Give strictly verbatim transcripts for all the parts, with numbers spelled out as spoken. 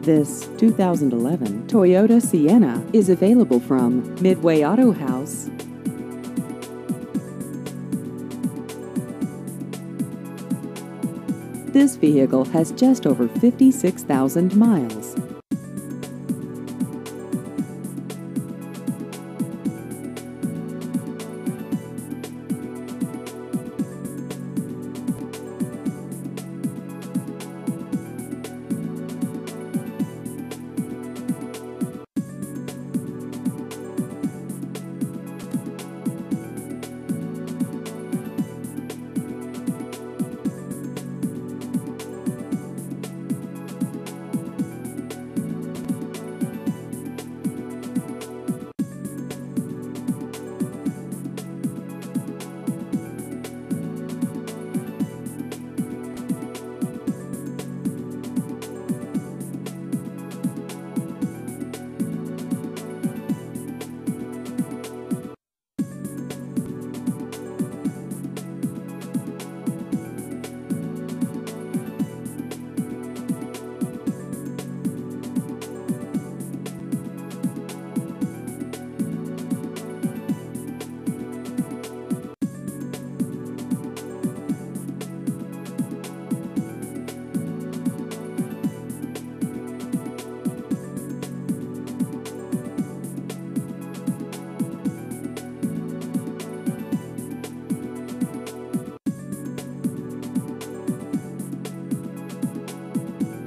This two thousand eleven Toyota Sienna is available from Midway Auto House. This vehicle has just over fifty-six thousand miles.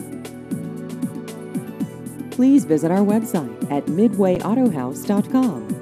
Please visit our website at midway auto house dot com.